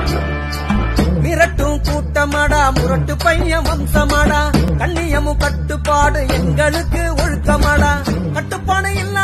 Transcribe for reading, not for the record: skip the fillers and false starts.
மிரட்டும் கூட்டமாடா முரட்டு பையன் வம்சமாடா கண்ணியமும் கட்டுப்பாடு எங்களுக்கு ஒழுக்கமாடா கட்டுப்பாடு இல்ல